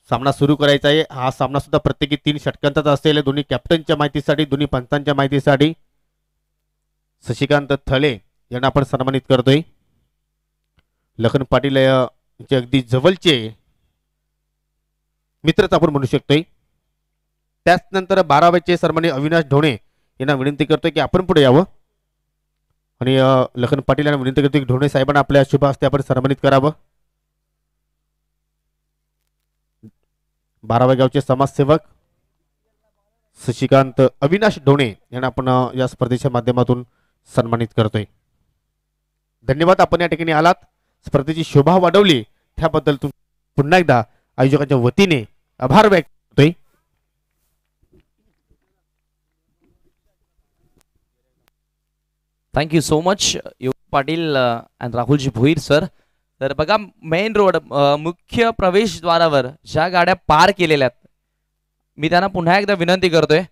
सामना सुरू करायचा आहे. हा सामना सुद्धा प्रत्येकी 3 षटकांचाच असेल. दोन्ही कॅप्टनच्या माहितीसाठी, दोन्ही पंचांच्या माहितीसाठी शशिकांत थळे यांना आपण सन्मानित करतोय. लखन पाटील यांचे अगदी जवळचे मित्रच आपण म्हणू शकतोय. त्याचनंतर 12वेचे सन्माननीय अविनाश ढोणे यांना विनंती करतोय की आपण पुढे यावं आणि लखन पाटील यांना विनंती करतोय की ढोणे साहेबांना आपल्या शुभ हस्ते आपण सन्मानित करावं. 12व्या गावचे समाजसेवक शशिकांत अविनाश ढोणे यांना आपण या स्पर्धेच्या माध्यमातून सन्मानित करतोय. धन्यवाद, आपण या ठिकाणी आलात, स्पर्धेची शोभा वाढवली त्याबद्दल पुन्हा एकदा आयोजकांच्या वतीने आभार व्यक्त करतोय. Thank you so much Yogi Patil and Rahulji Bhoir sir. तर बघा मेन रोड मुख्य प्रवेशद्वारावर ज्या गाड्या पार केलेल्या आहेत मी त्यांना पुन्हा एकदा विनंती करतोय.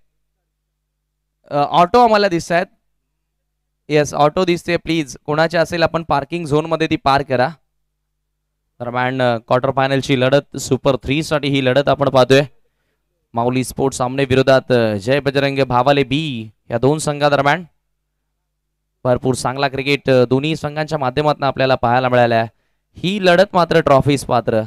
ऑटो आम्हाला दिसत आहेत. येस ऑटो दिसते, प्लीज कोणाचे असेल आपण पार्किंग झोन मध्ये ती पार करा. दरम्यान क्वार्टर फायनलची लढत सुपर 3 साठी ही लढत आपण पाहतोय. माऊली स्पोर्ट्स सामने विरोधात जय बजरंग भावाले बी या दोन संघादरम्यान भरपूर चांगला क्रिकेट दोन्ही संघांच्या माध्यमातून आपल्याला पाहायला मिळाल्या. ही लढत मात्र ट्रॉफीज पात्र.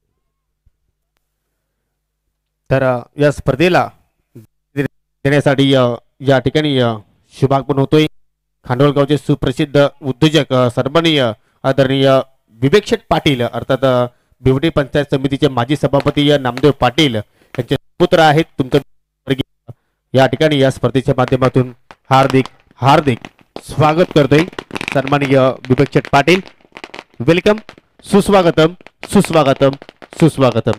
तर या स्पर्धेला देण्यासाठी या ठिकाणी शुभागमन होतोय. खांडोळगावचे सुप्रसिद्ध उद्योजक सन्माननीय आदरणीय विवेक शेठ पाटील अर्थात बिवटी पंचायत समितीचे माजी सभापती नामदेव पाटील यांचे पुत्र आहेत. तुमचं या ठिकाणी या स्पर्धेच्या माध्यमातून हार्दिक हार्दिक स्वागत करतोय. सन्माननीय विवेक शेठ पाटील, वेलकम, सुस्वागतम सुस्वागतम सुस्वागतम.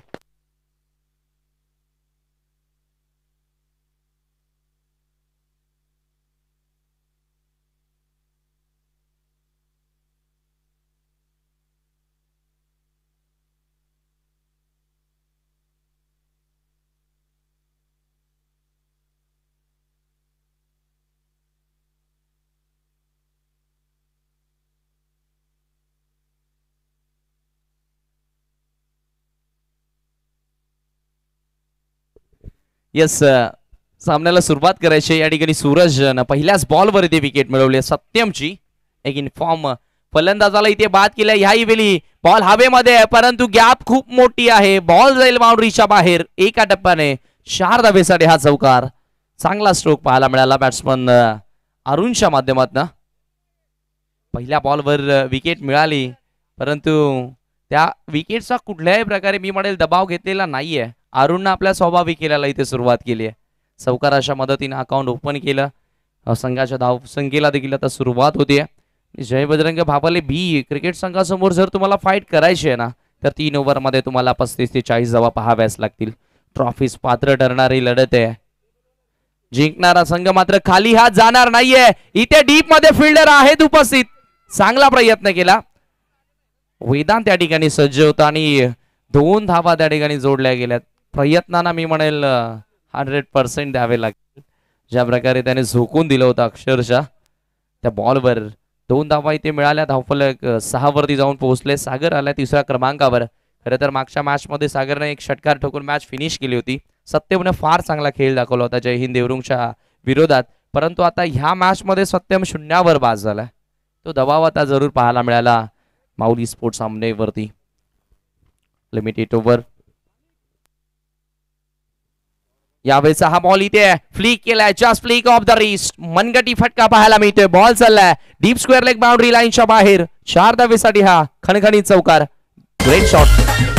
येस सामन्याला सुरुवात करायची. या ठिकाणी सूरज पहिल्याच बॉलवर इथे विकेट मिळवली सत्यमची. एक इन्फॉर्म फलंदाजाला इथे बाद केल्या. ह्याही वेळी बॉल हवेमध्ये आहे परंतु गॅप खूप मोठी आहे. बॉल जाईल बाउंड्रीच्या बाहेर. एका टप्प्याने 4 धावेसाठी हा चौकार. चांगला स्ट्रोक पाहायला मिळाला बॅट्समन अरुणच्या माध्यमातून. पहिल्या बॉलवर विकेट मिळाली परंतु त्या विकेटचा कुठल्याही प्रकारे मी म्हणेल दबाव घेतलेला नाहीये. अरुणनं आपल्या स्वाभाविक केल्याला इथे सुरुवात केली आहे. चौकाराच्या मदतीने अकाउंट ओपन केलं. संघाच्या धावसंख्येला देखील आता सुरुवात होती. जय बजरंग भावाले बी क्रिकेट संघासमोर जर तुम्हाला फाईट करायची आहे ना तर 3 ओव्हरमध्ये तुम्हाला 35 ते 40 धावा पाहाव्याच लागतील. ट्रॉफीज पात्र ठरणारी लढत आहे. जिंकणारा संघ मात्र खाली हात जाणार नाहीये. इथे डीप मध्ये फिल्डर आहेत उपस्थित. चांगला प्रयत्न केला. वेदांत त्या ठिकाणी सज्ज होता आणि 2 धावा त्या ठिकाणी जोडल्या गेल्यात. प्रयत्नांना मी म्हणेल 100% द्यावे लागतील. ज्या प्रकारे त्याने झोकून दिलं होतं अक्षरशः त्या बॉलवर 2 धावा इथे मिळाल्या. धावफलक 6 वरती जाऊन पोहोचले. सागर आला 3ऱ्या क्रमांकावर. खरं तर मागच्या मॅच मध्ये सागरने एक षटकार ठोकून मॅच फिनिश केली होती. सत्यमने फार चांगला खेळ दाखवला होता जय हिंद देवरुंगच्या विरोधात. परंतु आता ह्या मॅच मध्ये सत्यम 0वर बाद झाला. तो दबाव आता जरूर पाहायला मिळाला माऊली स्पोर्ट्स सामनेवरती. Limited over. यावेळेचा हा बॉल इथे फ्लिक केलाय. Just flick of the wrist. मनगटी फटका पाहायला मिळतोय. बॉल चाललाय डीप स्क्वेअर लेग बाउंड्री लाईनच्या बाहेर. 4 धावेसाठी हा खणखणीत चौकार. Great shot.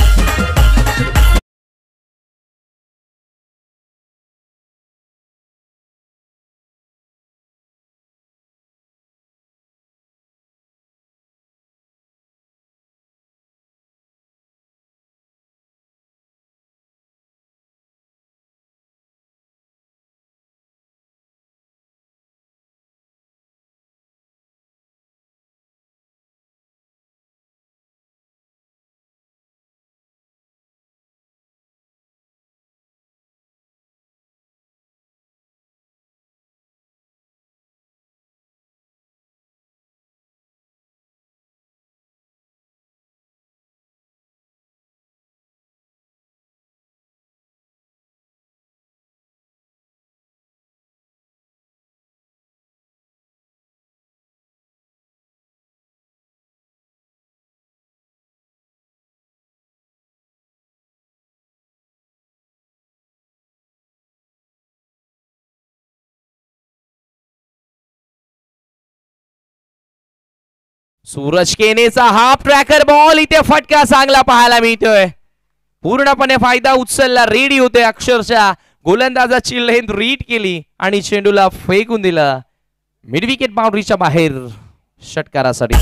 सूरज केनेचा हाफ ट्रॅकर बॉल इथे फटका चांगला पाहायला मिळतोय. पूर्णपणे फायदा उचलला, रेडी होते अक्षरशः. गोलंदाजाची लेंथ रीड केली आणि चेंडूला फेकून दिला मिड विकेट बाउंड्रीच्या बाहेर षटकारासाठी.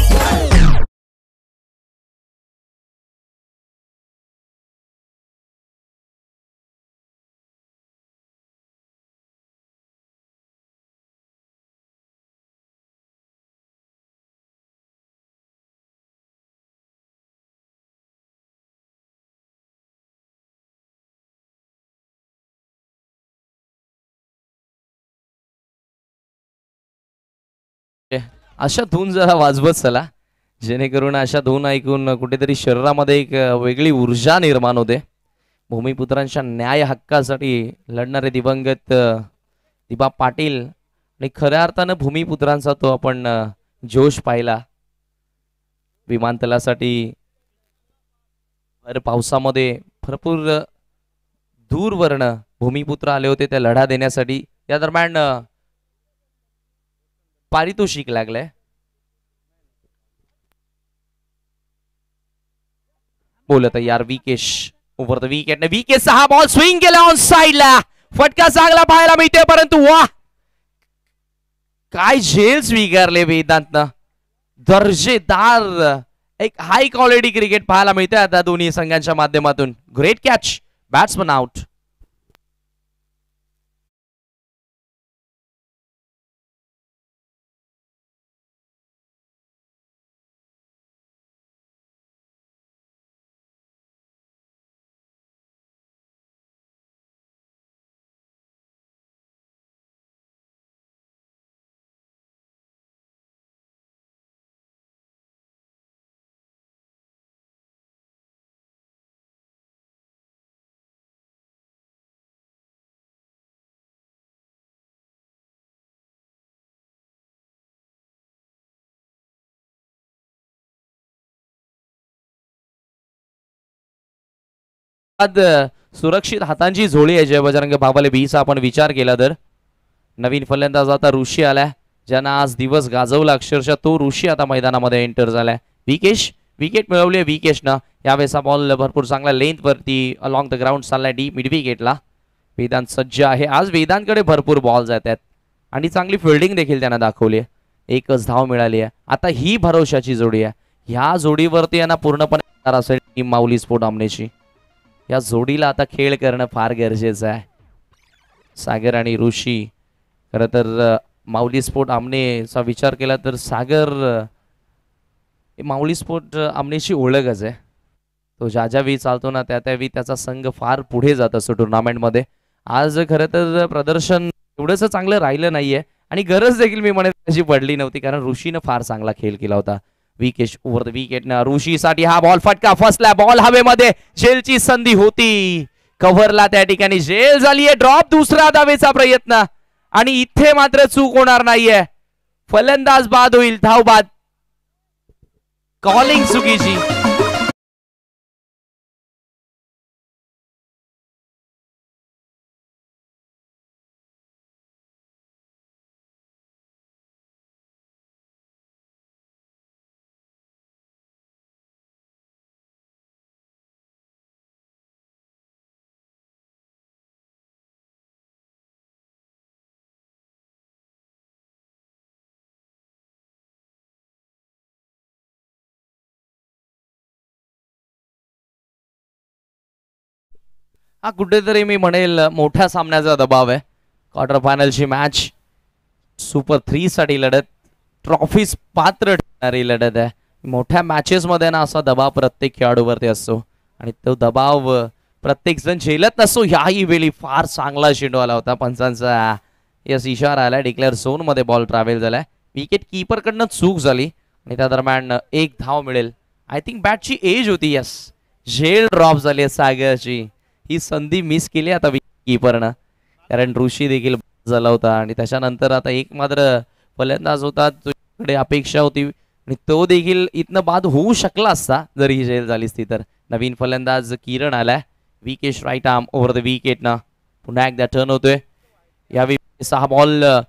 अशा धून जरा वाजवत चला, जेणेकरून अशा धून ऐकून कुठेतरी शरीरामध्ये एक वेगळी ऊर्जा निर्माण होते. भूमिपुत्रांच्या न्याय हक्कासाठी लढणारे दिवंगत दिबा पाटील आणि खऱ्या अर्थानं भूमिपुत्रांचा तो आपण जोश पाहिला. विमानतळासाठी भर पावसामध्ये भरपूर दूरवरनं भूमिपुत्र आले होते त्या लढा देण्यासाठी. या दरम्यान पारितोषिक लागलंय. बोलत यार विकेश ओव्हर द विकेट ने विकेट 6 बॉल स्विंग केला ऑन साइडला. फटका चांगला पाहायला मिळतोय, परंतु वा काय झेल स्वीकारले वेदांतनं. दर्जेदार एक हाय क्वालिटी क्रिकेट पाहायला मिळतंय आता दोन्ही संघांच्या माध्यमातून. Great catch, batsman out. बाद सुरक्षित हातांची झोळी आहे जय बजरंग बाबाले बीचा आपण विचार केला तर. नवीन फलंदाज आता ऋषी आलाय, ज्यांना आज दिवस गाजवला अक्षरशः तो ऋषी आता मैदानामध्ये एंटर झालाय. विकेश विकेट मिळवली विकेशनं. यावेळेस हा बॉल भरपूर चांगला लेंथ वरती अलॉंग द ग्राउंड चाललाय डीप मिड विकेटला. वेदांत सज्ज आहे. आज वेदांतकडे भरपूर बॉल जात आहेत आणि चांगली फिल्डिंग देखील त्यांना दाखवली आहे. एकच धाव मिळाली आहे. आता ही भरोशाची जोडी आहे. ह्या जोडीवरती यांना पूर्णपणे असेल टीम माऊली स्पोर्ट आमनेची. या जोडीला आता खेळ करणं फार गरजेचं आहे. सागर आणि ऋषी खरं तर माऊली स्पोर्ट आमनेचा विचार केला तर सागर माऊली स्पोर्ट आमनेची ओळखच आहे. तो ज्या वेळी चालतो ना त्या त्यावेळी त्याचा संघ फार पुढे जात असतो टुर्नामेंटमध्ये. आज खरं तर प्रदर्शन एवढंच चांगलं राहिलं नाहीये आणि गरज देखील मी म्हणत त्याची पडली नव्हती, कारण ऋषीनं फार चांगला खेळ केला होता. विकेश ओव्हर द विकेट ना ऋषीसाठी हा बॉल फटका फसला. बॉल हवेमध्ये, झेलची संधी होती, कव्हरला त्या ठिकाणी झेल झालीये. ड्रॉप, दुसरा धावेचा प्रयत्न आणि इथे मात्र चूक होणार नाहीये. फलंदाज बाद होईल, धाव बाद. कॉलिंग चुकीची. हा कुठेतरी मी म्हणेल मोठ्या सामन्याचा दबाव आहे. क्वार्टर फायनलची मॅच, सुपर 3 साठी लढत, ट्रॉफीज पात्र ठरणारी लढत आहे. मोठ्या मॅचेस मध्ये ना असा दबाव प्रत्येक खेळाडूवरती असतो आणि तो दबाव प्रत्येक जण झेलत नसतो. ह्याही वेळी फार चांगला चेंडू आला होता. पंचांचा यस इशारा आला. डिक्लेअर झोन मध्ये बॉल ट्रॅव्हल झालाय. विकेट कीपर कडनं चूक झाली आणि त्या दरम्यान एक धाव मिळेल. आय थिंक बॅटची एज होती. यस, झेल ड्रॉप झाली आहे सागरची. ही संधी मिस केली आता कीपरनं, कारण ऋषी देखील झाला होता आणि त्याच्यानंतर आता एक मात्र फलंदाज होता तुझ्याकडे अपेक्षा होती आणि तो देखील इथनं बाद होऊ शकला असता जर ही झेल झाली असती तर. नवीन फलंदाज किरण आलाय. Vikesh right arm over the wicket ना पुन्हा एकदा टर्न होतोय. यावेळी 6 बॉल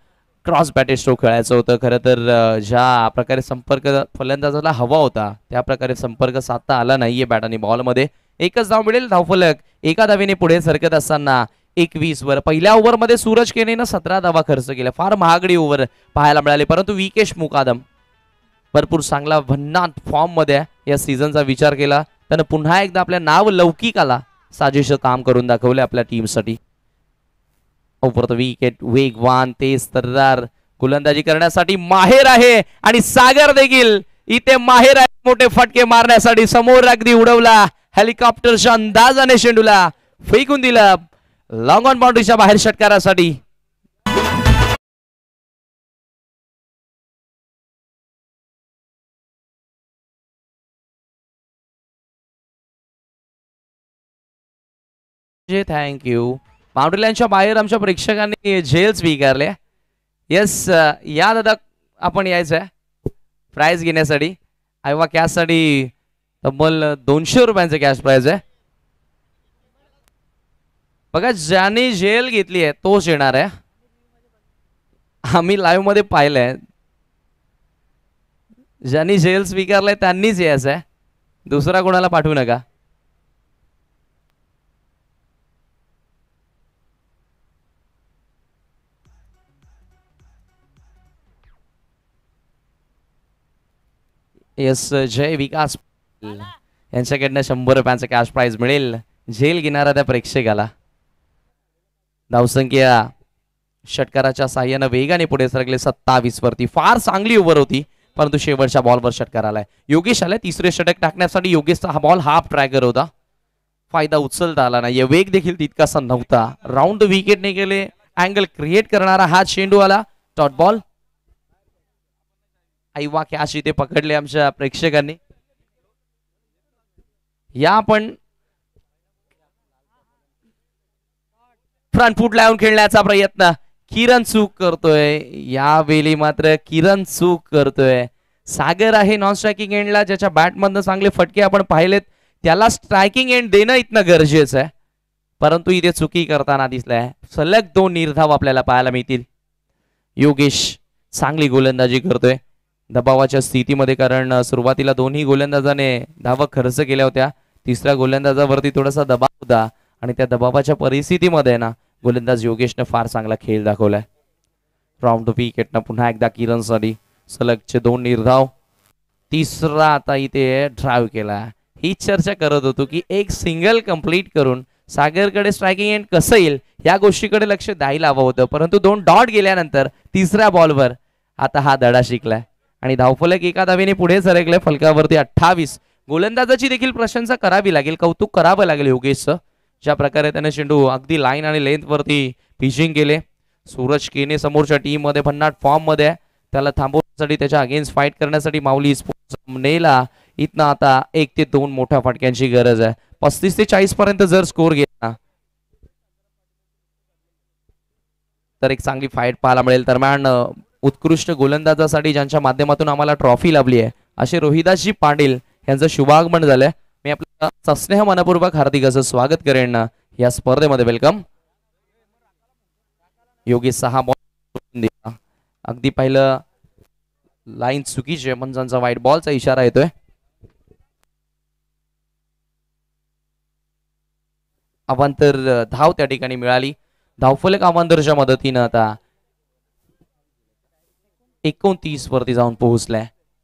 क्रॉस बॅटेड स्ट्रोक खेळायचं होतं. खरं तर ज्या प्रकारे संपर्क फलंदाजाला हवा होता त्या प्रकारे संपर्क साधता आला नाहीये बॅट आणि बॉलमध्ये. एकच धाव मिळेल. धावफलक एका धावेने पुढे सरकत असताना 21 वर. पहिल्या ओव्हरमध्ये सूरज केनेनं 17 धावा खर्च केल्या. फार महागडी ओव्हर पाहायला मिळाली, परंतु विकेश मुकादम भरपूर चांगला भन्नाट फॉर्म मध्ये या सीझनचा विचार केला त्यानं पुन्हा एकदा आपल्या नाव लौकिकाला साजेसं काम करून दाखवले आपल्या टीमसाठी. ओव्हर द विकेट वेगवान तेज तर्रार गोलंदाजी करण्यासाठी माहेर आहे आणि सागर देखील इथे माहेर आहे मोठे फटके मारण्यासाठी. समोर अगदी उडवला हेलिकॉप्टरच्या अंदाजाने चेंडूला फेकून दिला लॉंग ऑन बाउंड्रीच्या बाहेर षटकारासाठी. थँक्यू. बाउंड्री लाईनच्या बाहेर आमच्या प्रेक्षकांनी झेल स्वीकारले. येस या दादा आपण यायचंय प्राइज घेण्यासाठी. आयवा कॅशसाठी तब्बल 200 रुपयांचं कॅश प्राइज आहे. बघा ज्याने जेल घेतली आहे तोच येणार आहे. आम्ही लाईव्ह मध्ये पाहिलंय ज्यांनी जेल स्वीकारलंय त्यांनीच यायचं आहे. दुसरा कोणाला पाठवू नका. येस जय विकास यांच्याकडनं 100 रुपयांचं कॅश प्राइज मिळेल जेल घेणारा त्या प्रेक्षकाला. धावसंख्या षटकाराच्या साह्यानं वेगाने पुढे सरकले 27 वरती. फार चांगली ओव्हर होती परंतु शेवटच्या बॉलवर षटकार आलाय. योगेश आलाय तिसरे षटक टाकण्यासाठी. योगेशचा हा बॉल हाफ ट्रॅगर होता. फायदा उचलता आला नाही. वेग देखील तितकासा नव्हता. राऊंड विकेटने गेले. अँगल क्रिएट करणारा हा चेंडू आला. Dot ball. आईवा कॅच इथे पकडले आमच्या प्रेक्षकांनी. या आपण फ्रंट फूट लावून खेळण्याचा प्रयत्न. किरण चूक करतोय यावेळी मात्र. किरण चूक करतोय. सागर आहे नॉन स्ट्रायकिंग एंडला ज्याच्या बॅटमधनं चांगले फटके आपण पाहिलेत. त्याला स्ट्रायकिंग एंड देणं इथनं गरजेचं आहे परंतु इथे चुकी करताना दिसलाय. सलग 2 निर्धाव आपल्याला पाहायला मिळतील. योगेश चांगली गोलंदाजी करतोय दबावाच्या स्थितीमध्ये कारण सुरुवातीला दोन्ही गोलंदाजाने धावा खर्च केल्या होत्या. तिसऱ्या गोलंदाजावरती थोडासा दबाव होता आणि त्या दबावाच्या परिस्थितीमध्ये ना गोलंदाज योगेशने फार चांगला खेळ दाखवलाय. राऊंड विकेटनं पुन्हा एकदा किरणसाठी सलगचे 2 निर्धाव. तिसरा आता इथे ड्राईव्ह केला. ही चर्चा करत होतो की एक सिंगल कंप्लीट करून सागरकडे स्ट्रायकिंग एंड कसं येईल या गोष्टीकडे लक्ष द्यायला हवं होतं परंतु 2 डॉट गेल्यानंतर तिसऱ्या बॉलवर आता हा धडा शिकलाय आणि धावफलक एका धावेने पुढे सरकले. फलकावरती 28. गोलंदाजाची देखील प्रशंसा करावी लागेल. कौतुक करावं लागेल योगेशचं ज्या प्रकारे त्याने चेंडू अगदी लाईन आणि लेंथ वरती पिचिंग केले. सूरज केने समोरच्या टीम मध्ये भन्नाट फॉर्म मध्ये. त्याला थांबवण्यासाठी त्याच्या अगेन्स्ट फाईट करण्यासाठी माऊली स्पोर्ट्स नेला. इथनं आता 1 ते 2 मोठ्या फटक्यांची गरज आहे. 35 ते 40 पर्यंत जर स्कोर गेला तर एक चांगली फाईट पाहायला मिळेल. दरम्यान उत्कृष्ट गोलंदाजासाठी ज्यांच्या माध्यमातून आम्हाला ट्रॉफी लाभली आहे असे रोहिदासजी पाटील यांचं शुभागमन झालंय. मी आपलं सस्नेह मनपूर्वक हार्दिक असं स्वागत करेन या स्पर्धेमध्ये. वेलकम. योगेश 6 बॉल दिला. अगदी पहिलं लाईन चुकीची आहे म्हणजे वाईट बॉलचा इशारा येतोय. अवांतर धाव त्या ठिकाणी मिळाली. धावफलक अवांतरच्या मदतीनं आता 29 वरती जाऊन पोहोचलाय.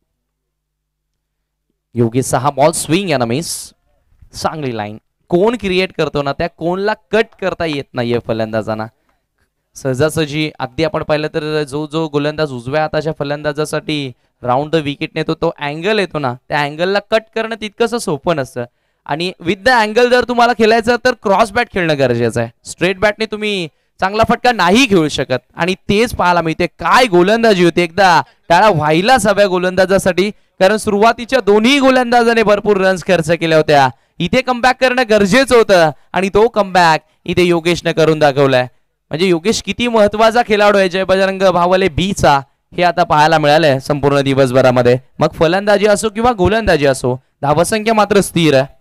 योगेश 6 बॉल स्विंग याना मिस. चांगली लाईन. कोण क्रिएट करतो ना त्या कोणला कट करता येत नाहीये फलंदाजांना. सहजासहजी अगदी आपण पाहिलं तर जो गोलंदाज उजव्या हाताच्या फलंदाजासाठी राऊंड विकेट नेतो तो अँगल येतो ना त्या अँगलला कट करणं तितकंसं सोपं नसतं आणि विथ द अँगल जर तुम्हाला खेळायचं तर क्रॉस बॅट खेळणं गरजेचं आहे. स्ट्रेट बॅटने तुम्ही चांगला फटका नाही खेळू शकत आणि तेच पाहायला मिळते. काय गोलंदाजी होती. एकदा टाळा व्हायलाच हव्या गोलंदाजासाठी कारण सुरुवातीच्या दोन्ही गोलंदाजाने भरपूर रन्स खर्च केल्या होत्या. इथे कमबॅक करणं गरजेचं होतं आणि तो कमबॅक इथे योगेशने करून दाखवलाय. म्हणजे योगेश किती महत्वाचा खेळाडू आहे जय बजरंग भावले बीचा हे आता पाहायला मिळालंय संपूर्ण दिवसभरामध्ये. मग फलंदाजी असो किंवा गोलंदाजी असो धावसंख्या मात्र स्थिर आहे.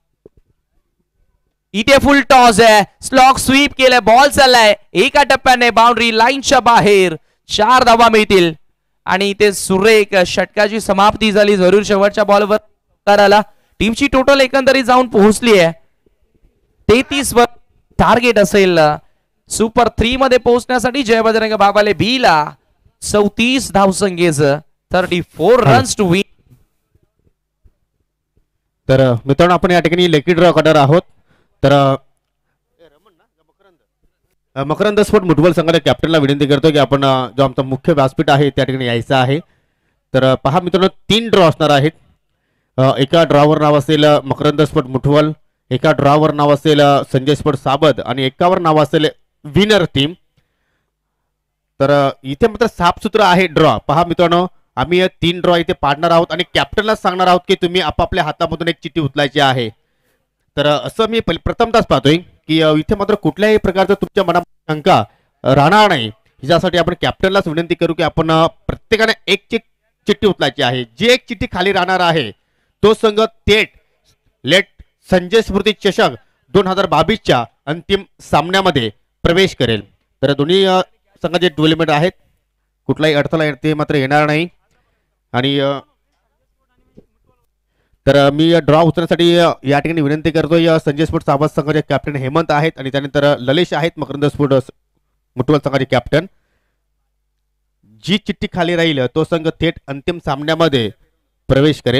इथे फुल टॉस आहे. स्लॉक स्वीप केलाय. बॉल चाललाय एका टप्प्याने बाउंड्री लाईनच्या बाहेर. 4 धावा मिळतील आणि ते सुरेख षटकाची समाप्ती झाली. जरूर शेवटच्या बॉलवर आला. टीमची टोटल एकंदरीत जाऊन पोहोचली आहे 33 वर टार्गेट असेल सुपर 3 मध्ये पोहोचण्यासाठी. जय बजरंग बाबाले बी ला 34 धावसंख्येच 34 रन्स टू विन. तर मित्रांनो आपण या ठिकाणी लेकी ड्रॉ करणार आहोत. तर मकरंद स्पोर्ट मुठवल संघाच्या कॅप्टनला विनंती करतो की आपण जो आमचा मुख्य व्यासपीठ आहे त्या ठिकाणी यायचं आहे. तर पहा मित्रांनो 3 ड्रॉ असणार आहेत. एका ड्रॉवर नाव असेल मकरंद स्पोर्ट मुठवल, एका ड्रॉवर नाव असेल संजय स्पोर्ट साबद आणि एकावर नाव असेल विनर टीम. तर इथे मात्र साफसूत्र आहे ड्रॉ. पहा मित्रांनो आम्ही 3 ड्रॉ इथे पाडणार आहोत आणि कॅप्टनला सांगणार आहोत की तुम्ही आपापल्या हातामधून एक चिठ्ठी उचलायची आहे. तर असं मी प्रथमताच पाहतोय की इथे मात्र कुठल्याही प्रकारचं तुमच्या मनात शंका राहणार नाही. यासाठी आपण कॅप्टनलाच विनंती करू की आपण प्रत्येकाने एक चिठ्ठी उचलायची आहे. जी एक चिठ्ठी खाली राहणार आहे तो संघ थेट लेट संजय स्मृती चषक 2022च्या अंतिम सामन्यामध्ये प्रवेश करेल. तर दोन्ही संघाचे डेव्हलपमेंट आहेत, कुठलाही अडथळा ते मात्र येणार नाही. आणि तर मी ड्रॉ उचलण्यासाठी या ठिकाणी विनंती करतोय संजय स्पोर्ट साबद संघाचे कॅप्टन हेमंत आहेत आणि त्यानंतर ललेश आहेत मकरंद स्पोर्ट मुठवल संघाचे कॅप्टन. जी चिठ्ठी खाली राहील तो संघ थेट अंतिम सामन्यामध्ये प्रवेश करेल.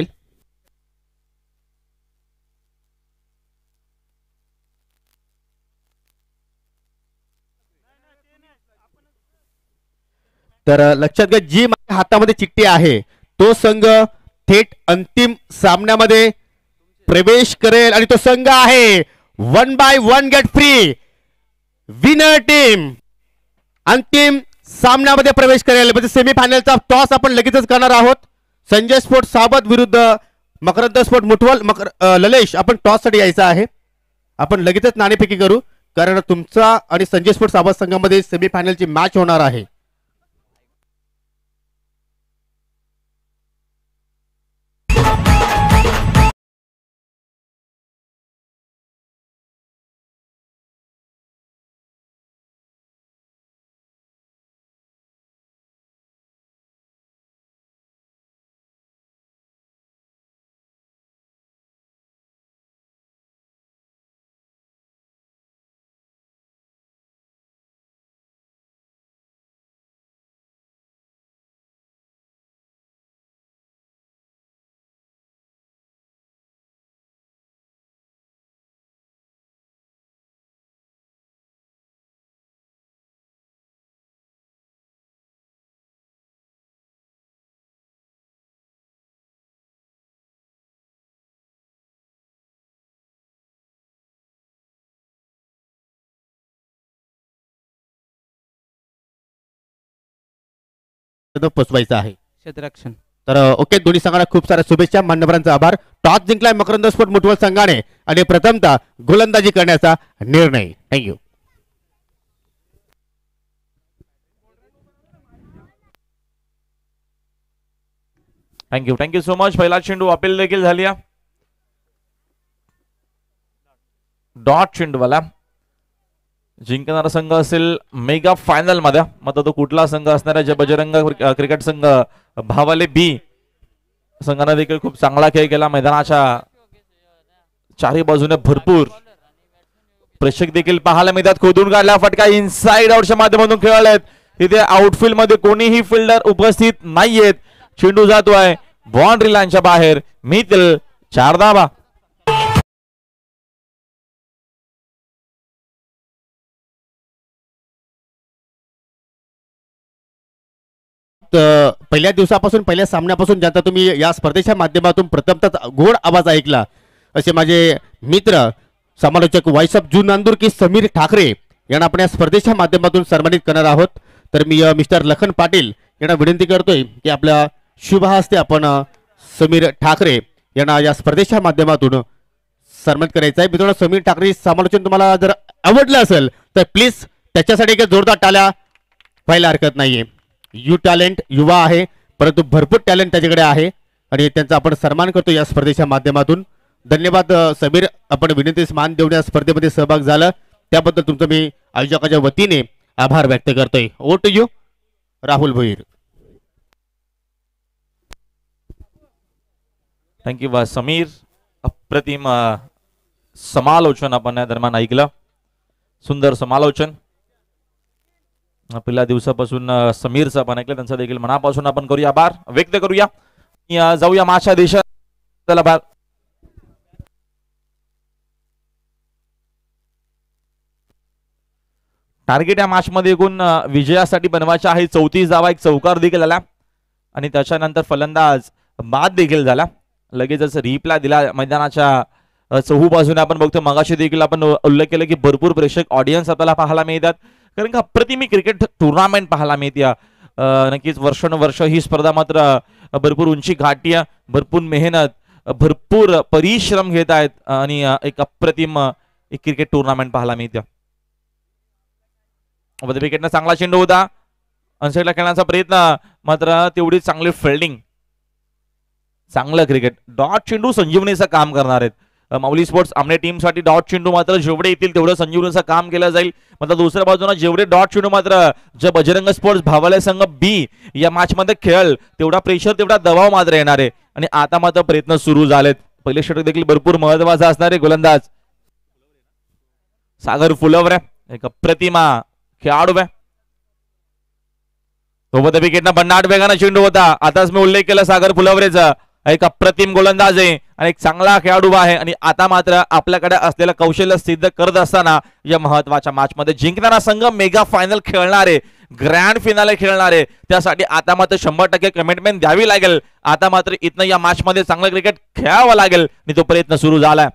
तर लक्षात घ्या जी माझ्या हातामध्ये चिठ्ठी आहे तो संघ थेट अंतिम सामन्यामध्ये प्रवेश करेल आणि तो संघ आहे 1/1 गेट फ्री विनर टीम. अंतिम सामन्यामध्ये प्रवेश करेल म्हणजे सेमीफायनलचा टॉस आपण लगेचच करणार आहोत. संजय स्पोर्ट साबद विरुद्ध मकरंद स्पोर्ट मुठवल. ललेश आपण टॉस साठी यायचं आहे. आपण लगेचच नाणेफेकी करू कारण तुमचा आणि संजय स्पोर्ट साबद संघामध्ये सेमीफायनलची मॅच होणार आहे. पोचवायचं आहे क्षेत्ररक्षण. तर ओके दोन्ही संघाला खूप साऱ्या शुभेच्छा. मान्यवरांचा आभार. टॉस जिंकलाय मकरंद स्पोर्ट मुठवल संघाने आणि प्रथमतः गोलंदाजी करण्याचा निर्णय. थँक्यू. Thank you so much. पहिला चेंडू अपील देखील झाली. डॉट चेंडूवाला जिंकणारा संघ असेल मेगा फायनल मध्ये. मग तो कुठला संघ असणार आहे? जे बजरंग क्रिकेट संघ भावाले बी संघाने देखील खूप चांगला खेळ केला. मैदानाच्या चारही बाजूने भरपूर प्रेक्षक देखील पाहायला मिळतात. खोदून काढला फटका इनसाइड आउटच्या माध्यमातून खेळलेत. तिथे आउटफील्ड मध्ये कोणीही फिल्डर उपस्थित नाहीयेत. चेंडू जातोय बाउंड्री लाईनच्या बाहेर. मितल 4 धावा. पहिल्या दिवसापासून पहिल्या सामन्यापासून ज्यांचा तुम्ही या स्पर्धेच्या माध्यमातून प्रथमतः गोड आवाज ऐकला असे माझे मित्र समालोचक व्हॉइस ऑफ जू नांदूर की समीर ठाकरे यांना आपण या स्पर्धेच्या माध्यमातून सन्मानित करणार आहोत. तर मी मिस्टर लखन पाटील यांना विनंती करतोय की आपल्या शुभ हस्ते आपण समीर ठाकरे यांना या स्पर्धेच्या माध्यमातून सन्मानित करायचं आहे. मित्रांनो समीर ठाकरे समालोचन तुम्हाला जर आवडलं असेल तर प्लीज त्याच्यासाठी एक जोरदार टाळ्या व्हायला हरकत नाहीये. यू टॅलेंट युवा आहे परंतु भरपूर टॅलेंट त्याच्याकडे आहे आणि त्यांचा आपण सन्मान करतो या स्पर्धेच्या माध्यमातून. धन्यवाद समीर. आपण विनंतीस मान देऊन या स्पर्धेमध्ये सहभाग झाला त्याबद्दल तुमचं मी आयोजकाच्या वतीने आभार व्यक्त करतोय. Over to you Rahul Bhoir. Thank you Sameer. अप्रतिम समालोचन आपण या दरम्यान ऐकलं. सुंदर समालोचन पहिल्या दिवसापासून समीरचं आपण ऐकलं, त्यांचा देखील मनापासून आपण करूया आभार व्यक्त करूया. जाऊया माशा देशाला. टार्गेट या मॅच मध्ये एकूण विजयासाठी बनवायचा आहे 34 धावा. एक चौकार देखील आला आणि त्याच्यानंतर फलंदाज बाद देखील झाला. लगेचच रिप्लाय दिला मैदानाच्या चहू बाजूने. आपण बघतो मगाशी देखील आपण उल्लेख केला की भरपूर प्रेक्षक ऑडियन्स आपल्याला पाहायला मिळतात, कारण का अप्रतिम क्रिकेट टुर्नामेंट पाहायला मिळते. नक्कीच वर्षानुवर्ष ही स्पर्धा मात्र भरपूर उंची गाठी, भरपूर मेहनत, भरपूर परिश्रम घेत आहेत आणि एक अप्रतिम एक क्रिकेट टुर्नामेंट पाहायला मिळते. विकेटनं चांगला चेंडू होता, अनसाईडला खेळण्याचा प्रयत्न, मात्र तेवढी चांगली फिल्डिंग, चांगलं क्रिकेट. डॉट चेंडू संजीवनीचं काम करणार आहेत माऊली स्पोर्ट्स आमने टीम साठी. डॉट चेंडू मात्र जेवढे येतील तेवढं संजीवनीचं काम केलं जाईल. मात्र दुसऱ्या बाजूला जेवढे डॉट चेंडू मात्र जे बजरंग स्पोर्ट्स भावले संघ बी या मॅच मध्ये खेळ, तेवढा प्रेशर, तेवढा दबाव मात्र येणार आहे. आणि आता मात्र प्रयत्न सुरू झालेत. पहिले षटक देखील भरपूर महत्वाचा असणार आहे. गोलंदाज सागर फुलवरे एक अप्रतिमा खेळाडू आहे. सोबत विकेटनं भन्नाट वेगानं चेंडू होता. आताच मी उल्लेख केला सागर फुलवरेचा. एक अप्रतिम गोलंदाज आहे आणि एक चांगला खेळाडू आहे. आणि आता मात्र आपल्याकडे असलेलं कौशल्य सिद्ध करत असताना या महत्वाच्या मॅच मध्ये जिंकणारा संघ मेगा फायनल खेळणार आहे, ग्रँड फिनाले खेळणार आहे. त्यासाठी आता मात्र 100% कमिटमेंट द्यावी लागेल. आता मात्र इथनं या मॅच मध्ये चांगलं क्रिकेट खेळावं लागेल आणि तो प्रयत्न सुरू झालाय.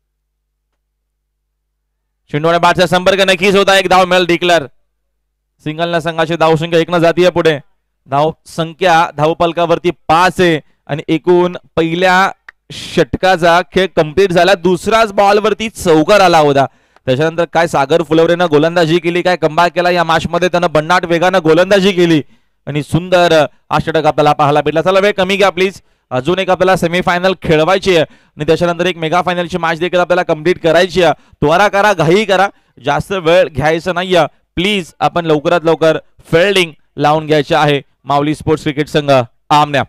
चेंडू आणि बॅटचा संपर्क नक्कीच होता. एक धाव मिळेल डिक्लेअर. सिंगलनं संघाची धावसंख्या 1 जातीय पुढे. धाव संख्या धावपलकावरती 5 आहे आणि एकूण पहिल्या षटकाचा खेळ कंप्लीट झाला. दुसराच बॉल वरती चौकार आला होता. त्याच्यानंतर काय सागर फुलवरेनं गोलंदाजी केली, काय कमबॅक केला या मॅच मध्ये. त्यानं भन्नाट वेगानं गोलंदाजी केली आणि सुंदर हा षटक आपल्याला पाहायला भेटला. चला वेळ कमी घ्या प्लीज. अजून एक आपल्याला सेमीफायनल खेळवायची आहे आणि त्याच्यानंतर एक मेगा फायनलची मॅच देखील आपल्याला कंप्लीट करायची आहे. त्वरा करा, घाई करा, जास्त वेळ घ्यायचा नाहीये प्लीज. आपण लवकरात लवकर फिल्डिंग लावून घ्यायचे आहे. माऊली स्पोर्ट्स क्रिकेट संघ आमन्या.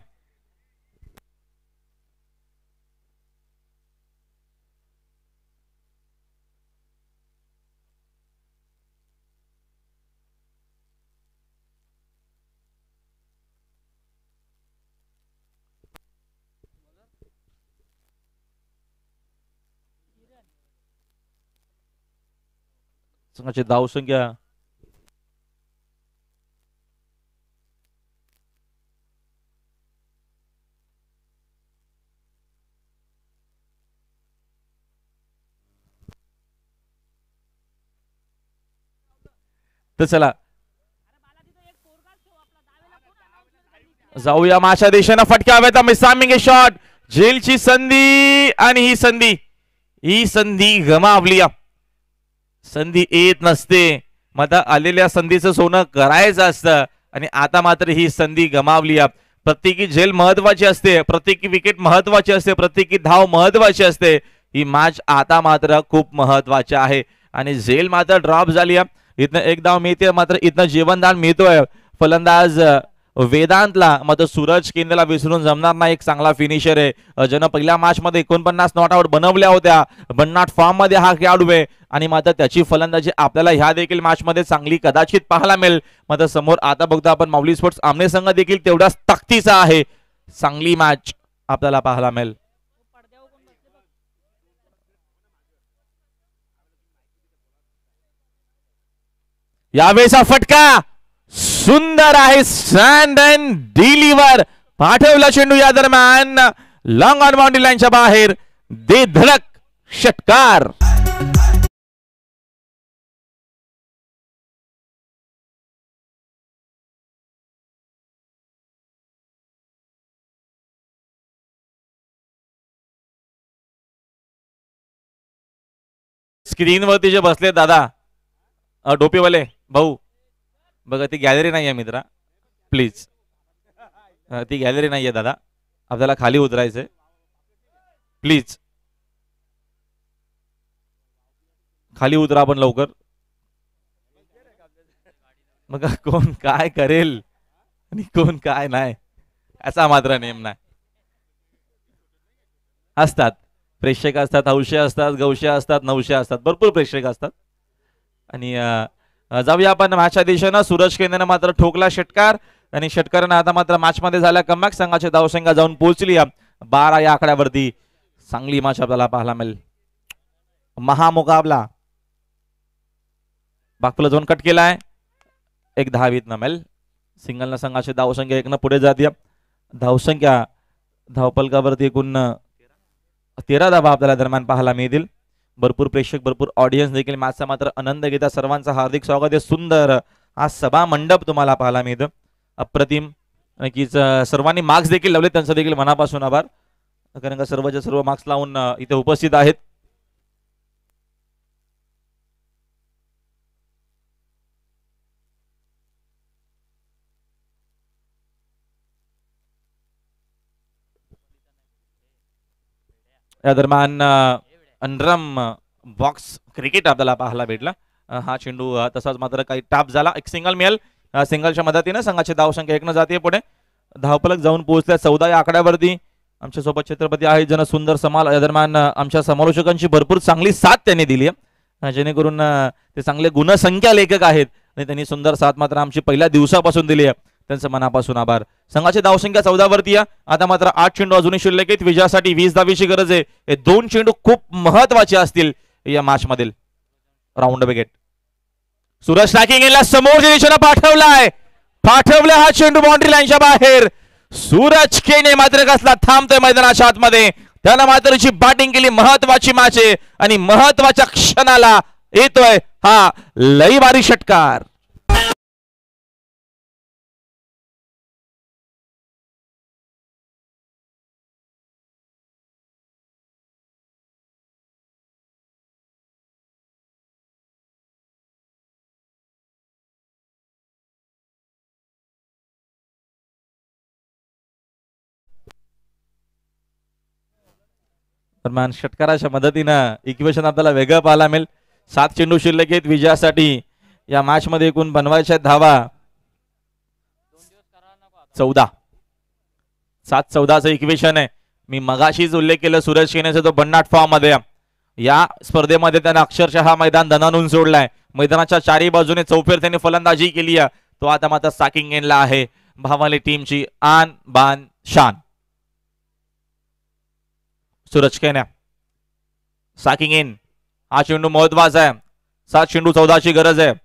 संघाची धावसंख्या तर चला जाऊया माशा दिशेनं. फटका हवेत मिसामिंग शॉट, जेलची संधी आणि ही संधी गमावली. संधी येत नसते, मात्र आलेल्या संधीचं सोनं करायचं असतं आणि आता मात्र ही संधी गमावली. प्रत्येकी झेल महत्वाची असते, प्रत्येकी विकेट महत्वाची असते, प्रत्येकी धाव महत्वाची असते. ही मॅच आता मात्र खूप महत्वाची आहे आणि झेल मात्र ड्रॉप झाली. इथनं एक धाव मिळते, मात्र इथनं जीवनदान मिळतोय. फलंदाज वेदांतला, मात्र सूरज केंद्रला विसरून जमणार नाही. एक चांगला फिनिशर आहे, ज्यानं पहिल्या मॅच मध्ये 49 नॉट आउट बनवल्या होत्या. भन्नाट फॉर्म मध्ये हा खेळाडू आहे आणि मात्र त्याची फलंदाजी आपल्याला ह्या देखील मॅच मध्ये चांगली कदाचित पाहायला मिळेल. मात्र समोर आता बघतो आपण माऊली स्पोर्ट्स आमने संघ देखील तेवढाच ताकदीचा आहे. चांगली मॅच आपल्याला पाहायला मिळेल. यावेळेचा फटका सुंदर आहे. स्टँड अँड डिलिव्हर पाठवला चेंडू या दरम्यान लॉंग ऑन बाउंड्री लाईनच्या बाहेर. दे धडक षटकार. स्क्रीनवरती जे बसले दादा डोपेवाले भाऊ, बघा ती गॅलरी नाही आहे मित्रा, प्लीज ती गॅलरी नाही आहे दादा, आपल्याला खाली उतरायचंय प्लीज. खाली उतरा आपण लवकर. मग कोण काय करेल आणि कोण काय नाही असा मात्र नेम नाही. असतात प्रेक्षक असतात, हौशे असतात, गौशे असतात, नवशे असतात, भरपूर प्रेक्षक असतात. आणि जाऊया आपण मॅचच्या दिशेनं. सूरज केंद्रानं मात्र ठोकला षटकार आणि षटकारानं आता मात्र मॅच मध्ये झाला कमबॅक. संघाची धावसंख्या जाऊन पोहोचली 12 या आकड्यावरती. चांगली मॅच आपल्याला पाहायला मिळेल. महामुकाबला. बागफुला झोन कट केलाय. एक धावीत नमेल सिंगलनं संघाची धावसंख्या 1 पुढे जाते. धावसंख्या धावपलकावरती एकूण 13 धावा आपल्याला दरम्यान पाहायला मिळतील. भरपूर प्रेक्षक, भरपूर ऑडियन्स देखील मॅचचा मात्र आनंद घेता. सर्वांचं हार्दिक स्वागत आहे. सुंदर हा सभा मंडप तुम्हाला पाहायला मिळतं. अप्रतिम. नक्कीच सर्वांनी मार्क्स देखील लावले, त्यांचा देखील मनापासून आभार, कारण का सर्वच्या सर्व मार्क्स लावून इथे उपस्थित आहेत. या दरम्यान अंडरम बॉक्स क्रिकेट आपल्याला पाहायला भेटला. हा चेंडू तसाच मात्र काही टाप झाला. एक सिंगल मिळेल. सिंगलच्या मदतीने संघाची धावसंख्या 1 जाते पुढे. धावपलक जाऊन पोहोचल्या 14 या आकड्यावरती. आमच्या सोबत छत्रपती आहेत ज्यांना सुंदर समाल. या दरम्यान आमच्या समालोचकांची भरपूर चांगली साथ त्यांनी दिली आहे, जेणेकरून ते चांगले गुणसंख्या लेखक आहेत आणि त्यांनी सुंदर साथ मात्र आमची पहिल्या दिवसापासून दिली आहे. त्यांचं मनापासून आभार. संघाची धावसंख्या 14 वरती आहे. आता मात्र 8 चेंडू अजूनही शिल्लक आहेत. विजयासाठी 20 धावीची गरज आहे. हे 2 चेंडू खूप महत्वाचे असतील या मॅच मधील. Round wicket. सूरज स्ट्रायकिंग एला समोरच्या दिशेने पाठवला हा चेंडू बाउंड्री लाईनच्या बाहेर. सूरज केने मात्र कसला थांबतोय मैदानाच्या आतमध्ये. त्यानं मात्र जी बॅटिंग केली. महत्वाची मॅच आहे आणि महत्वाच्या क्षणाला येतोय हा लई भारी षटकार. दरम्यान षटकाराच्या मदतीनं इक्वेशन आपल्याला वेगळं पाहायला मिळेल. 7 चेंडू शिल्लक आहेत विजयासाठी. या मॅच मध्ये एकूण बनवायच्या धावा 14. 7-14चं इक्वेशन आहे. मी मगाशीच उल्लेख केला सूरज केनेचा तो भन्नाट फॉर्म मध्ये. या स्पर्धेमध्ये त्याने अक्षरशः हा मैदान दणानून सोडलाय. मैदानाच्या चारी बाजूने चौफेर त्यांनी फलंदाजी केली आहे. तो आता मात्र साकिंग एनला आहे. भावाली टीमची आन बान शान. सूरज केन्या साकिंग इन. हा चेंडू महत्वाचा आहे. 7 चेंडू 14ची गरज आहे.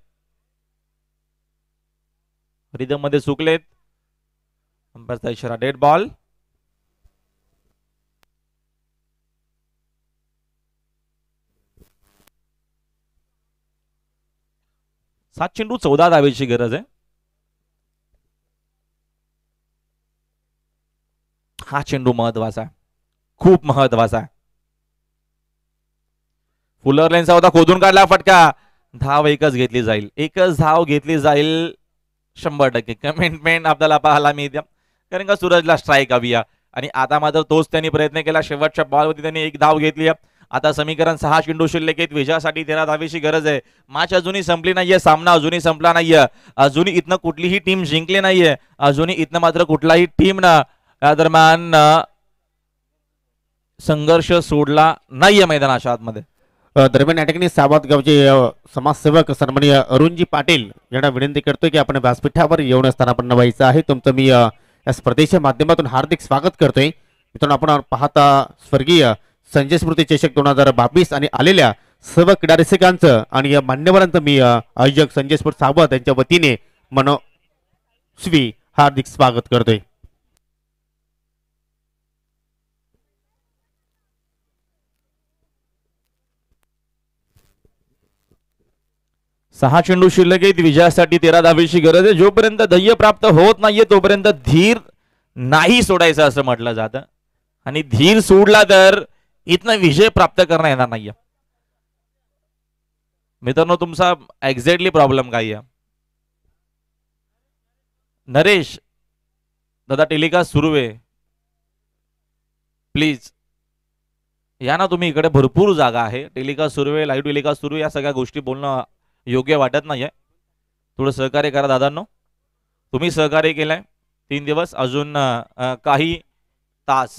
रिदम मध्ये चुकलेत. अंपायरचा इशारा डेड बॉल. सात चेंडू 14 धावेची गरज आहे. हा चेंडू महत्वाचा आहे, खूप महत्वाचा आहे. फुलर लेनचा होता, खोदून काढला फटका. धाव एकच घेतली जाईल, एकच धाव घेतली जाईल 100%. कमिटमेंट आपल्याला पाहायला मिळते, कारण का सूरजला स्ट्राईक हवी आहे. आणि आता मात्र तोच त्यांनी प्रयत्न केला. शेवटच्या बॉलवरती त्यांनी एक धाव घेतली. आता समीकरण 6 चेंडू शिल्लक आहेत. विजयासाठी 13 धावेची गरज आहे. मॅच अजूनही संपली नाहीये, सामना अजूनही संपला नाहीये. अजूनही इथनं कुठलीही टीम जिंकली नाहीये. अजूनही इथनं मात्र कुठलाही टीम ना या दरम्यान संघर्ष सोडला नाहीये मैदानाच्या आतमध्ये. दरम्यान या ठिकाणी सावत गावचे समाजसेवक सन्माननीय अरुणजी पाटील यांना विनंती करतोय की आपण व्यासपीठावर येऊन स्थानापन्न व्हायचं आहे. तुमचं मी या स्पर्धेच्या माध्यमातून हार्दिक स्वागत करतोय. मित्रांनो, आपण पाहता स्वर्गीय संजय स्मृती चषक 2022 आणि आलेल्या सर्व क्रीडा रसिकांचं आणि या मान्यवरांचं मी आयोजक संजय स्मृती सावत यांच्या वतीने मनस्वी हार्दिक स्वागत करतोय. सहा चेंडू शिल्लक आहेत. विजयासाठी 13 धावेची गरज आहे. जोपर्यंत ध्येय प्राप्त होत नाहीये तोपर्यंत धीर नाही सोडायचं असं म्हटलं जातं, आणि धीर सोडला तर इथनं विजय प्राप्त करता येणार नाहीये. मित्रांनो, तुमचा एक्झॅक्टली प्रॉब्लेम काय आहे? नरेश दादा, टेलिकास्ट सुरू आहे, प्लीज या ना तुम्ही इकडे. भरपूर जागा आहे, टेलिकास्ट सुरू आहे, लाईव्ह टेलिकास्ट सुरू आहे. या सगळ्या गोष्टी बोलणं योग्य वाटत नाहीये. थोडं सहकार्य करा दादांनो. तुम्ही सहकार्य केलंय, 3 दिवस अजून काही तास.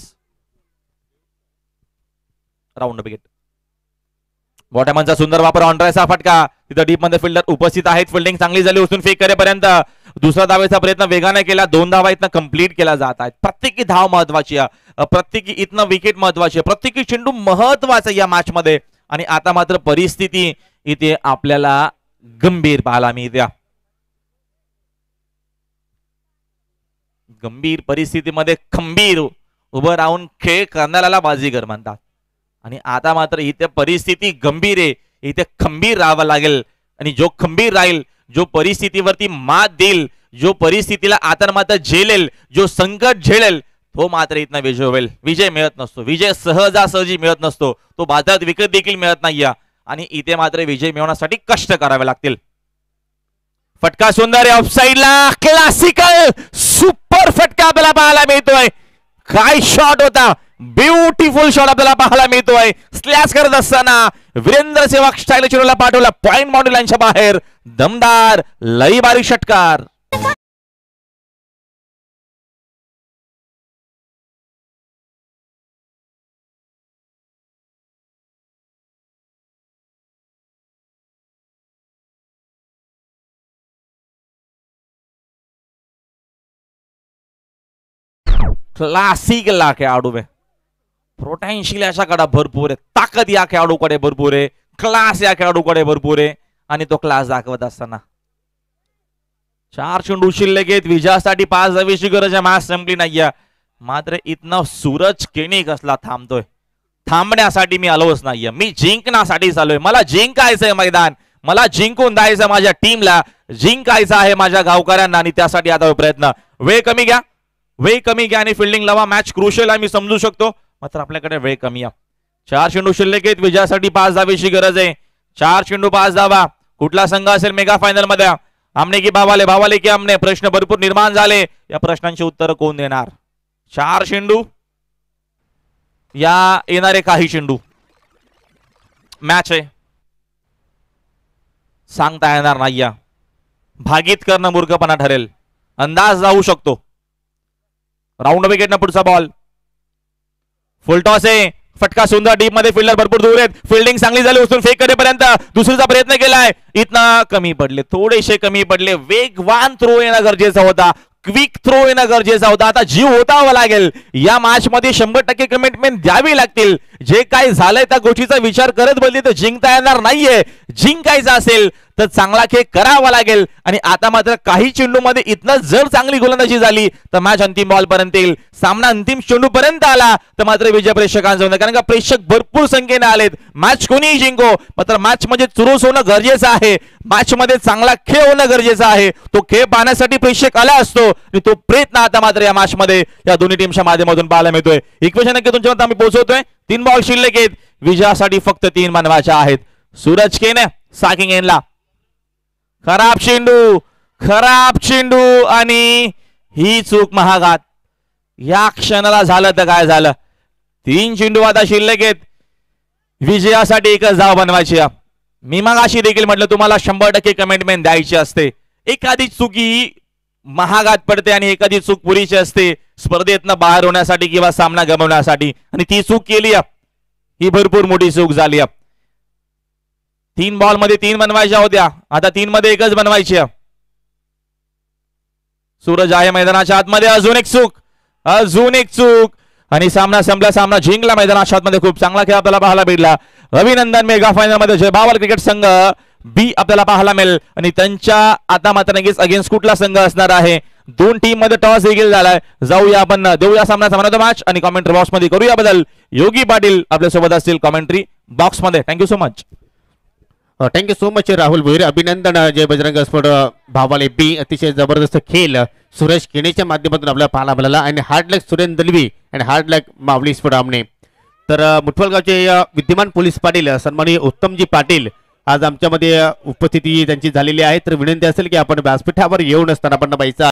Round wicket. बॉटमनचा सुंदर वापर, ऑनड्रायचा फटका, तिथं डीप मध्ये फिल्डर उपस्थित आहेत. फिल्डिंग चांगली झाली, उचलून फेक करेपर्यंत दुसरा धावेचा प्रयत्न वेगाने केला. 2 धावा इथनं कंप्लीट केला जात आहेत. प्रत्येकी धाव महत्वाची आहे, प्रत्येकी इथनं विकेट महत्वाची आहे, प्रत्येकी चेंडू महत्वाचा या मॅच मध्ये. आणि आता मात्र परिस्थिती इथे आपल्याला गंभीर पाहायला मिळते. गंभीर परिस्थितीमध्ये खंबीर उभं राहून खेळ करणाऱ्याला बाजीगर म्हणतात. आणि आता मात्र इथे परिस्थिती गंभीर आहे, इथे खंबीर राहावं लागेल. आणि जो खंबीर राहील, जो परिस्थितीवरती मात देईल, जो परिस्थितीला आता मात्र झेलेल, जो संकट झेलेल, तो मात्र इथनं विजय होईल. विजय मिळत नसतो, विजय सहजासहजी मिळत नसतो, तो बाजारात विकत देखील मिळत नाहीये. आणि इथे मात्र विजय मिळवण्यासाठी कष्ट करावे लागतील. फटका सुंदर आहे, ऑफसाईडला क्लासिकल सुपर फटका आपल्याला पाहायला मिळतोय. काय शॉट होता, ब्युटिफुल शॉट आपल्याला पाहायला मिळतोय. स्लॅश करत असताना वीरेंद्र सेवाग स्टाईल चेंडूला पाठवला पॉइंट बाउंड्री लाईनच्या बाहेर. दमदार लई बारीक षटकार. क्लासिक खेळाडू आहे, पोटेन्शियल याच्याकडे भरपूर आहे, ताकद या खेळाडूकडे भरपूर आहे, क्लास या खेळाडूकडे भरपूर आहे. आणि तो क्लास दाखवत असताना 4 चेंडू शिल्लक आहेत. विजयासाठी 5 धावेची गरज आहे, मॅच संपली नाहीये. मात्र इथनं सूरज केणी कसला थांबतोय. थांबण्यासाठी मी आलोच नाहीये, मी जिंकण्यासाठीच आलोय. मला जिंकायचंय मैदान, मला जिंकून द्यायचं माझ्या टीमला, जिंकायचं आहे माझ्या गावकऱ्यांना. आणि त्यासाठी आता प्रयत्न. वेळ कमी घ्या, वेळ कमी घ्या आणि फिल्डिंग लावा. मॅच क्रुशियल आहे, मी समजू शकतो, मात्र आपल्याकडे वेळ कमी आहे. 4 चेंडू शिल्लक आहेत. विजयासाठी 5 धावेची गरज आहे. 4 चेंडू 5 धावा. कुठला संघ असेल मेगा फायनल मध्ये? आमने की भावाले, भावाले की आमने? प्रश्न भरपूर निर्माण झाले. या प्रश्नांची उत्तर कोण देणार? 4 चेंडू या येणारे काही चेंडू. मॅच आहे, सांगता येणार नाही. भागीत करणं मूर्खपणा ठरेल, अंदाज जाऊ शकतो. राऊंड विकेट ना पुढचा बॉल. फुल टॉस आहे, फटका सुंदर, डीप मध्ये फिल्डर भरपूर दूर आहेत. फिल्डिंग चांगली झाली, उचलून फेक करेपर्यंत दुसरीचा प्रयत्न केलाय. इथनं कमी पडले, थोडेसे कमी पडले. वेगवान थ्रो येणं गरजेचा होता, क्विक थ्रो येणं गरजेचा होता. आता जीव होतावा लागेल या मॅच मध्ये, 100% कमिटमेंट द्यावी लागतील. जे काय झालंय त्या गोष्टीचा विचार करत बदली तर जिंकता येणार नाहीये. जिंकायचं असेल तर चांगला खेळ करावा लागेल. आणि आता मात्र काही चेंडू मध्ये इथनं जर चांगली गोलंदाजी झाली तर मॅच अंतिम बॉल पर्यंत येईल. सामना अंतिम चेंडू पर्यंत आला तर मात्र विजय प्रेक्षकांचा, कारण का प्रेक्षक भरपूर संख्येने आलेत. मॅच कोणीही जिंको, मात्र मॅच मध्ये चुरूस होणं गरजेचं आहे. मॅच मध्ये चांगला खेळ होणं गरजेचं आहे. तो खेळ पाहण्यासाठी प्रेक्षक आला असतो आणि तो प्रयत्न आता मात्र या मॅच मध्ये या दोन्ही टीमच्या माध्यमातून पाहायला मिळतोय. इक्वेशन तुमच्यापर्यंत आम्ही पोहोचवतोय. 3 बॉल शिल्लक आहेत. विजयासाठी फक्त 3 बनवायच्या आहेत. सूरज केने साकिंग एनला. खराब चेंडू, खराब चेंडू आणि ही चूक महागात. या क्षणाला झालं तर काय झालं. 3 चेंडू आता शिल्लक आहेत. विजयासाठी एकच धाव बनवायची. मी मगाशी देखील म्हटलं तुम्हाला 100% कमिटमेंट द्यायची असते. एखादी चुकी महागात पडते आणि एखादी चूक पुरीची असते स्पर्धेतनं बाहेर होण्यासाठी किंवा सामना गमावण्यासाठी. आणि ती चूक केली, ही भरपूर मोठी चूक झाली. 3 बॉल मध्ये 3 बनवायच्या होत्या, आता 3 मध्ये एकच बनवायची. सूरज आहे मैदानाच्या आतमध्ये. अजून एक चूक, अजून एक चूक आणि सामना संपला. सामना जिंकला. मैदानाच्या आतमध्ये खूप चांगला खेळ आपल्याला पाहायला भेटला. अभिनंदन. मेगा फायनल मध्ये जय भावल क्रिकेट संघ बी आपल्याला पाहायला मिळेल. आणि त्यांच्या आता मात्र अगेन्स्ट कुठला संघ असणार आहे? 2 टीम मध्ये टॉस देखील झालाय. जाऊया आपण, देऊया सामना मॅच आणि कॉमेंट्री बॉक्स मध्ये करूया बदल. योगी पाटील आपल्या सोबत असतील कॉमेंट्री बॉक्स मध्ये. Thank you so much. Thank you so much Rahul Bhoir. अभिनंदन जय बजरंग स्पोर्ट भावाले बी. अतिशय जबरदस्त खेळ सुरेश केणेच्या माध्यमातून आपल्याला पाहायला मिळाला. आणि हार्ड लक सुरेंद्र दलवी आणि हार्ड लक मावली स्पोर्ट आमने. तर मुठवलगावचे विद्यमान पोलीस पाटील सन्माननीय उत्तमजी पाटील आज आमच्यामध्ये उपस्थिती त्यांची झालेली आहे. तर विनंती असेल की आपण व्यासपीठावर येऊन असताना आपण पाहिजे